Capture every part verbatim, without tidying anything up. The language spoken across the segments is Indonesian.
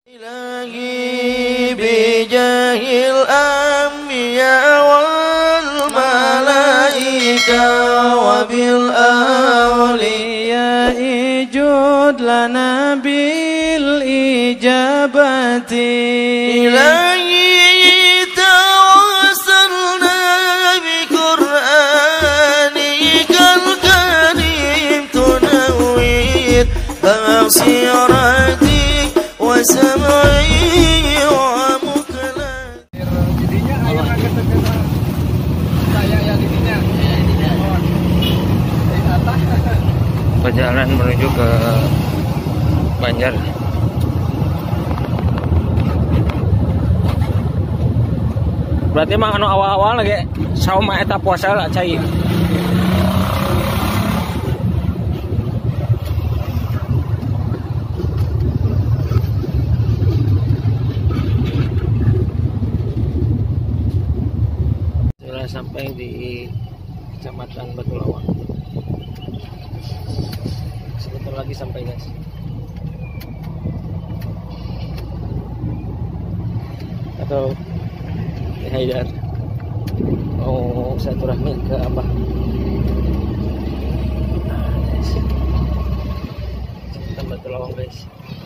Ilahi bijahil anbiya wal malaika wa bil awliya ijud lana bil ijabati Ilahi tawassalna bi qur'anikal karim tunawwir basirati وسمعي ومقلتي jadinya ayo agak terkena saya yang ininya perjalanan menuju ke Banjar. Berarti emang anu awal-awal lagi sauma eta puasa lah cai. Sampai di Kecamatan Batu Lawang. Sebentar lagi sampai, guys. Atau di Haidar mau silaturahmi ke Abah. Kecamatan Batu Lawang, guys.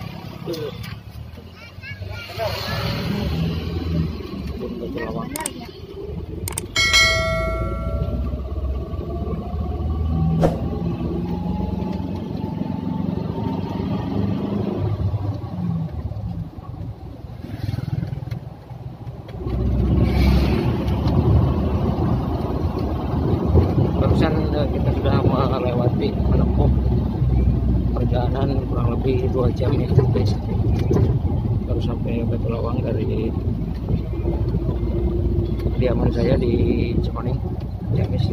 Batu Lawang. Kita sudah melewati menempuh perjalanan kurang lebih dua jam ya guys, baru sampai Batu Lawang dari kediaman saya di Cikoneng, Ciamis.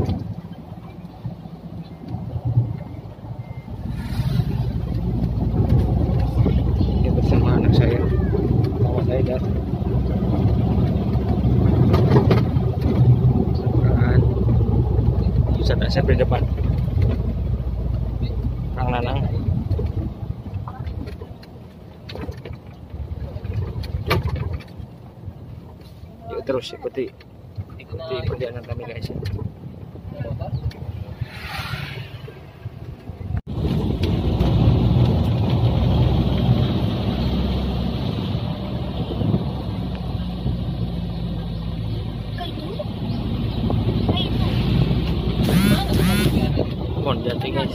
Ini bersama anak saya, sama saya dan Asep di depan, Kang Nanang. Yuk terus ikuti ikuti perjalanan kami, guys. Pohon jati, guys.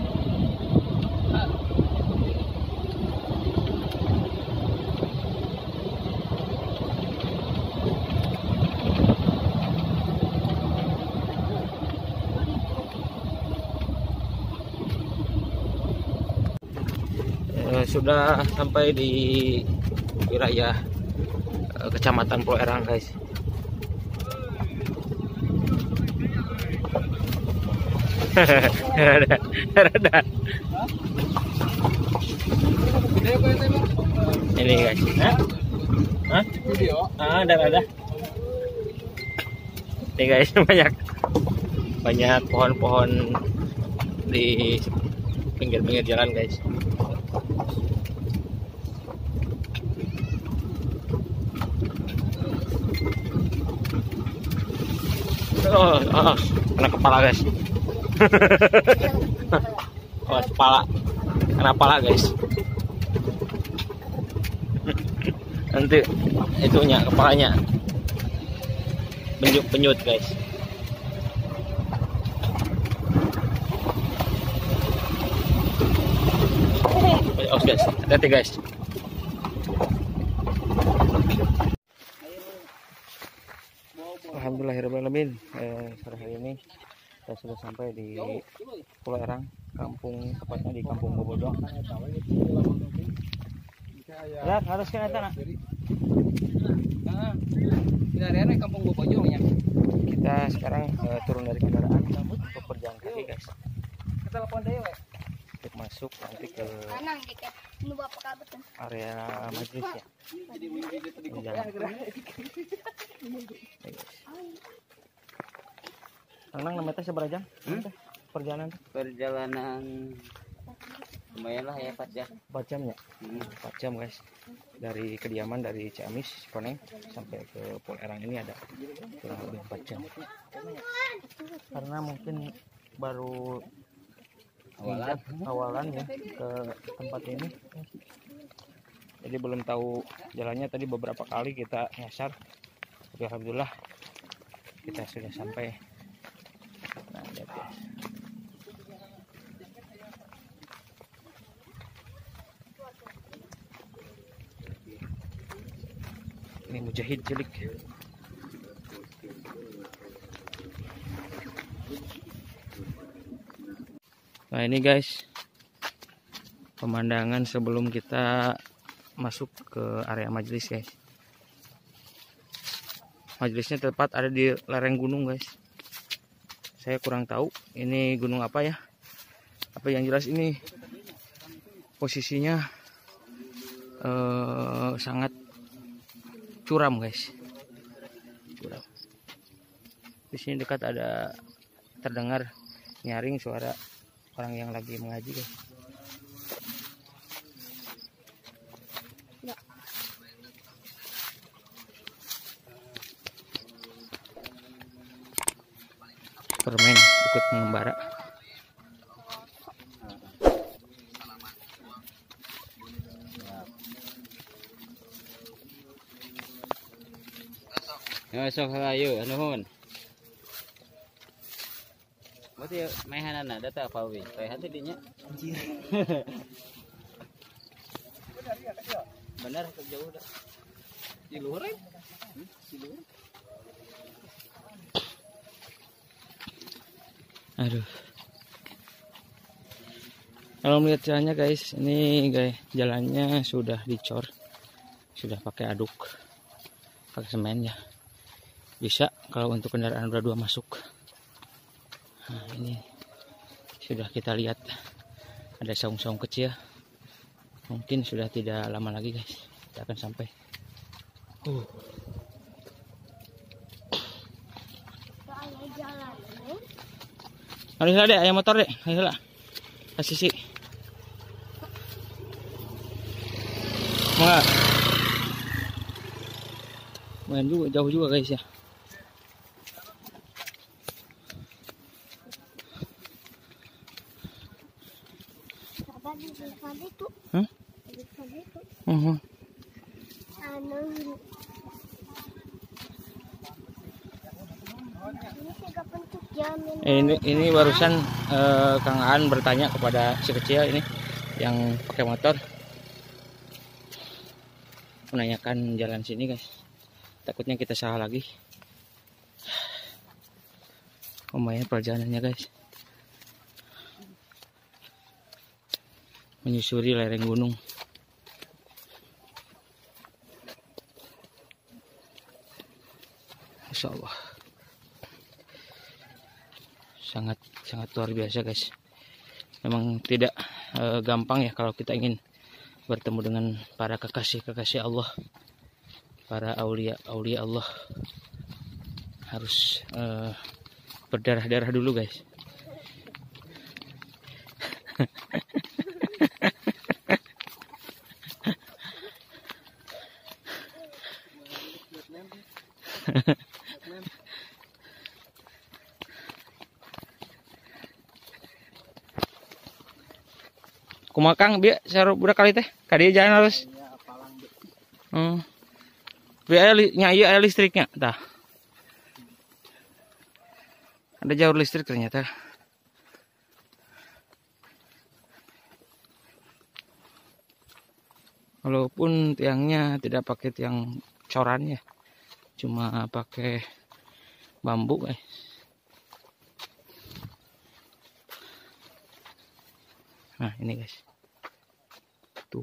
Eh, sudah sampai di wilayah eh, Kecamatan Pulau Erang, guys. Ada, ada. Ini guys, Hah? Hah? video ah ada ada. Ini guys, banyak banyak pohon-pohon di pinggir-pinggir jalan, guys. Oh, oh, kena kepala, guys. Oh, kepala, kena kepala, guys. Nanti itunya kepalanya benyut-benyut, guys. Oh, guys, hati-hati, guys. Alhamdulillahirrahmanirrahim. Eh, sore hari ini saya sudah sampai di Pulau Erang, kampung, tepatnya di Kampung Bobodong. Ya, harus ke sana. Nah, Kampung Bobodong ya. Kita sekarang uh, turun dari kendaraan untuk berjalan kaki, guys. Kita telepon dewe. Untuk masuk nanti ke area majlis ya. Tenang, namanya seberapa jam? Hmm? Perjalanan? Perjalanan lumayan lah ya, empat jam. empat jam ya? Hmm. empat jam, guys. dari kediaman dari Ciamis Koneng sampai ke Pol Erang ini ada kurang lebih empat jam. Karena mungkin baru awalan awalan ya ke tempat ini. Jadi belum tahu jalannya, tadi beberapa kali kita nyasar. Tapi alhamdulillah kita sudah sampai. Nah, lihat ya. Ini Mujahid cilik. Nah ini guys, pemandangan sebelum kita masuk ke area majelis guys. Majelisnya tepat ada di lereng gunung guys. Saya kurang tahu ini gunung apa ya. Apa yang jelas ini posisinya eh, sangat curam guys. Curam. Di sini dekat ada terdengar nyaring suara orang yang lagi mengaji guys. Permen ikut mengembara. Ya sok ayo nuhun. Berarti mehanana data apa we? Kayak hati dinya. Anjir. Benar jauh dah. Di luhur ya? Hmm? Di luhur. Aduh. Kalau melihat jalannya guys, ini guys jalannya sudah dicor, sudah pakai aduk, pakai semen ya. Bisa kalau untuk kendaraan roda dua masuk. Nah, ini sudah kita lihat ada saung-saung kecil. Mungkin sudah tidak lama lagi guys, kita akan sampai. Uh. Ayo lah deh, ayam motor deh, ayo lah. Kasih sih. Enggak. Main juga jauh juga guys ya. Hah? Uh-huh. Ini ini barusan eh, Kang Aan bertanya kepada si kecil ini yang pakai motor, menanyakan jalan sini guys. Takutnya kita salah lagi. Lumayan perjalanannya guys. Menyusuri lereng gunung. Masya Allah. Sangat sangat luar biasa guys. Memang tidak e, gampang ya kalau kita ingin bertemu dengan para kekasih-kekasih Allah, para aulia-aulia Allah. Harus e, berdarah-darah dulu guys. Kumakang biar saya budak kali teh, kadi jalan harus. Hmm. Biar nyai air listriknya, tah. Ada jalur listrik ternyata. Walaupun tiangnya tidak pakai tiang coran ya, cuma pakai bambu guys. Nah ini guys, tuh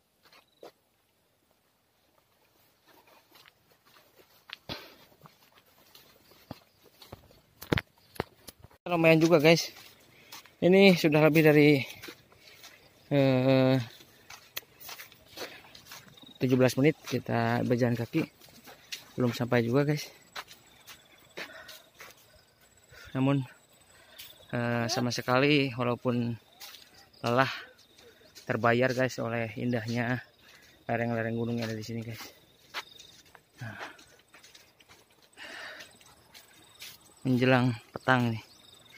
lumayan juga guys. Ini sudah lebih dari eh, tujuh belas menit kita berjalan kaki, belum sampai juga guys. Namun eh, sama sekali walaupun lelah terbayar guys oleh indahnya lereng-lereng gunung yang ada di sini guys. Nah, menjelang petang nih,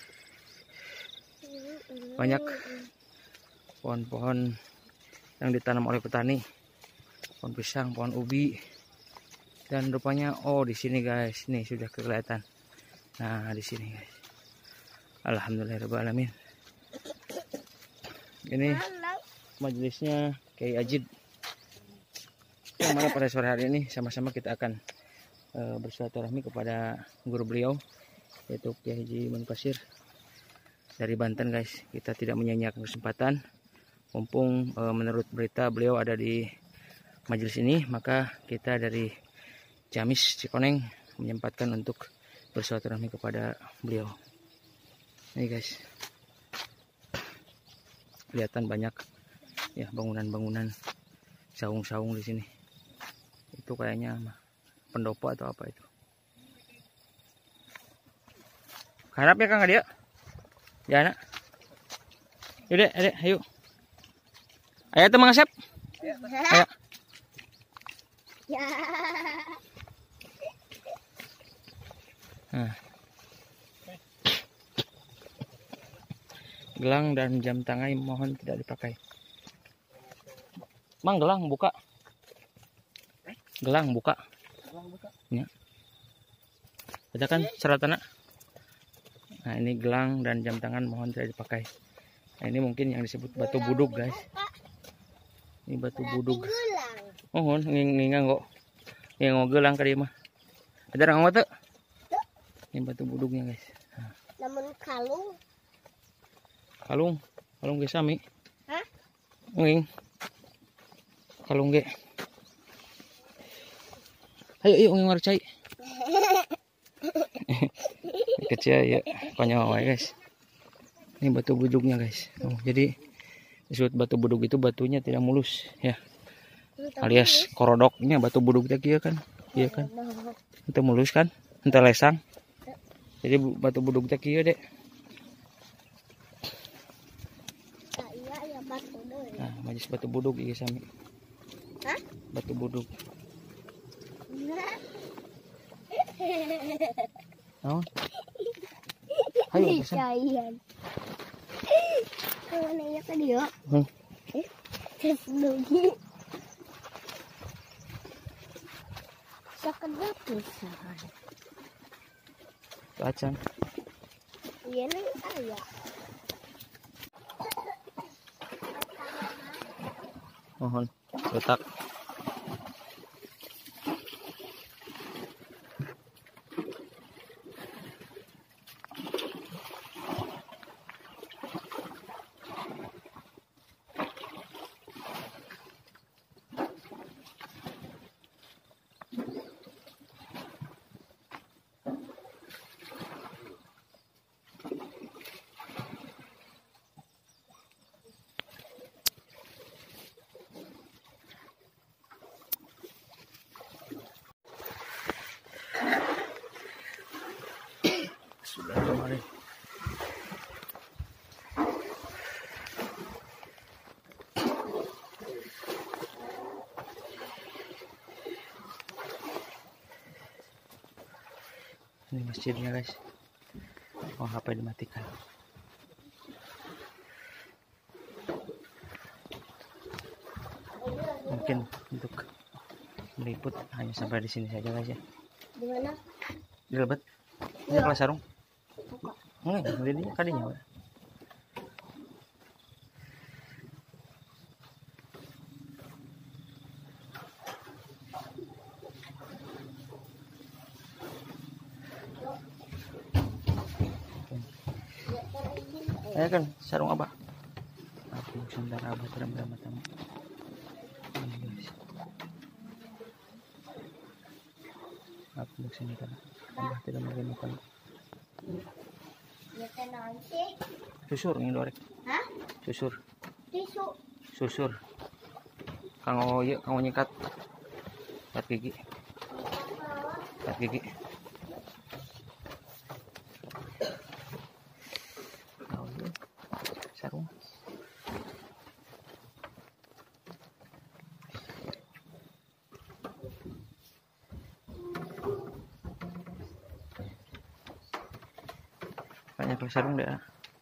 banyak pohon-pohon yang ditanam oleh petani, pohon pisang, pohon ubi, dan rupanya oh di sini guys, nih sudah kelihatan. Nah di sini guys, alhamdulillahirabbil alamin. Ini majelisnya Kiai Ajid, yang mana pada sore hari ini sama-sama kita akan uh, bersilaturahmi kepada guru beliau, yaitu Kiai Haji Munfasir dari Banten guys. Kita tidak menyia-nyiakan kesempatan, mumpung uh, menurut berita beliau ada di majelis ini, maka kita dari Ciamis Cikoneng menyempatkan untuk bersilaturahmi kepada beliau. Ini guys, kelihatan banyak ya bangunan-bangunan, saung-saung di sini. Itu kayaknya pendopo atau apa itu. Harap ya Kang Adia. Ya anak. Yaudah, adek, ayo. Ayo tuh Mang Asep. Ayo. Ya. Nah. Gelang dan jam tangan mohon tidak dipakai. Mang, gelang buka. Gelang buka. Ya. Ada kan seratana. Nah ini gelang dan jam tangan mohon tidak dipakai. Nah ini mungkin yang disebut batu buduk guys. Ini batu buduk. Mohon ngingang kok. Yang gelang kali mah. Ada orang ngomong tuh. Ini batu buduknya guys. Nah. Namun kalung. Kalung, kalung ge sami. Hah? Nging. Kalung ge. Ayo yuk nging warcai. Kecil ya, konyol wae guys. Ini batu buduknya guys. Oh, jadi disebut batu buduk itu batunya tidak mulus ya. Alias korodoknya batu buduk teh kieu kan. Iya kan? Itu mulus kan? Ente lesang. Jadi batu buduk teh kieu dek. Nah, majlis batu buduk ieu sami. Hah? Batu buduk. Oh. Ayo pesan. Cayan. Kalau nanya ke dia. Hmm. Eh, tes lagi. Sekedap pisan. Acan. Iya nih ayah. Mohon letak. Sudah kemarin. Ini masjidnya guys. Oh, H P dimatikan. Mungkin untuk meliput hanya sampai di sini saja guys ya. Di mana? Di Lebet. Ini kelas sarung. Enggak, ini kadinya. Eh kan sarung abah. Aku sandar abah teram-teram tamu. Aku mau sini kan. Abah tidak mau makan. Ya tenang sih. Susur ini dorek. Hah? Susur. Tisu. Susur. Kanggo ye kanggo nyikat. Kat gigi. Kat gigi. Sarung. Banyak ke sarung deh.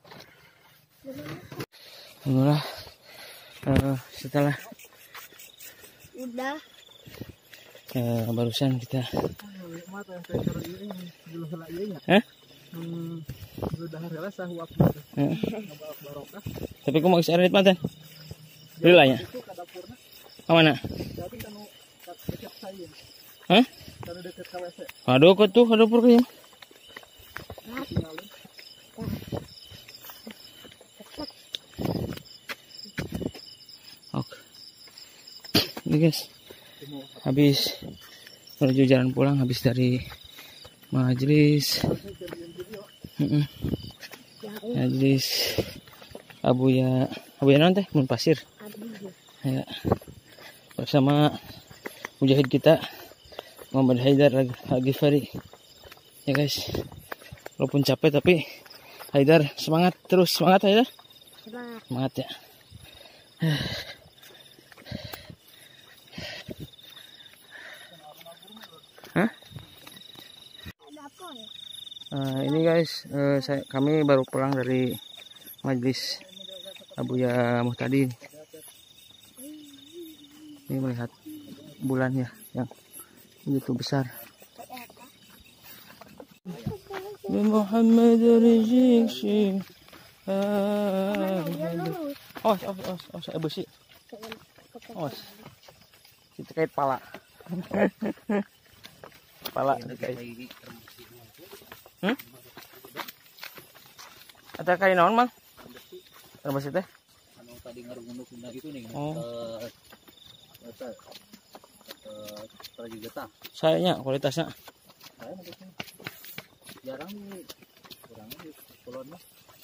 Alhamdulillah. Uh, setelah Udah. uh, barusan kita Hah? Hah? Tapi kok mau isarit mantan? Rilanya. Ke mana? Hah? Aduh, kok tuh ada dapur kayaknya. Oke. Ini guys. Habis menuju jalan pulang habis dari majelis. Heeh. Majelis Abuya Abuya non teh mun pasir. Ya. Bersama mujahid kita Muhammad Haidar Al-Ghifari. Ya guys. Walaupun capek tapi Haidar semangat terus, semangat Haidar. Semangat. Semangat ya. Hah? Uh, ini guys, uh, saya, kami baru pulang dari majelis Abuya Muhtadi. Ini melihat bulan ya yang begitu besar. Muhammad Rizki. Oh, oh, oh, oh, saya besi. Oh, kita kait pala. Pala dikait. Hmm? Ada kain naon, Mang? Terbesi teh? Anu tadi ngarungunduk benda gitu nih. Oh. Eh eta eh lagi getah. Sayanya kualitasnya. Saya mungkin jarang nih. Kurang di kulon mah.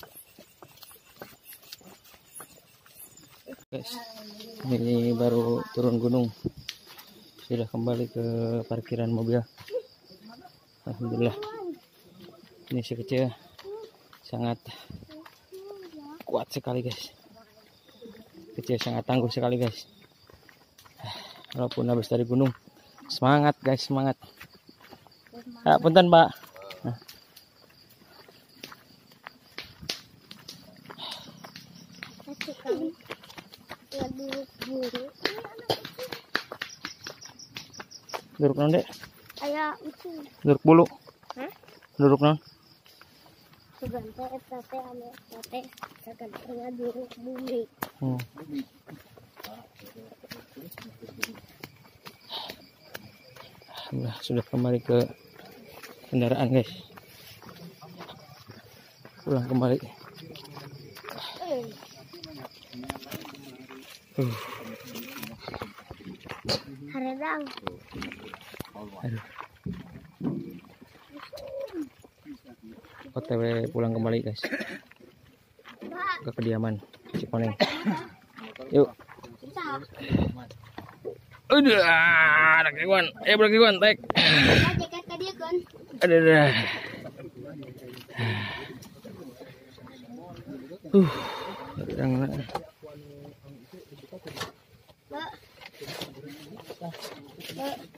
Guys, ini baru turun gunung. Sudah kembali ke parkiran mobil. Alhamdulillah. Ini si kecil sangat kuat sekali guys. Kecil sangat tangguh sekali guys. Walaupun habis dari gunung, semangat guys, semangat. Ya, punten Pak. Nah. Duduk non dek? Aya itu. Duduk bulu. Hah? Duduk non? Sebentar eta teh anu eta teh sagantengna duduk bumi. Hmm. Alhamdulillah sudah kembali ke kendaraan guys. Pulang kembali. Uh. Haredang. Aduh. O T W pulang kembali guys ke kediaman Cikoneng. Yuk. Udah, ada kewan. Eh, berapa kewan? Tek. Jaket ka dieu kan. Ada dah. Uh, yang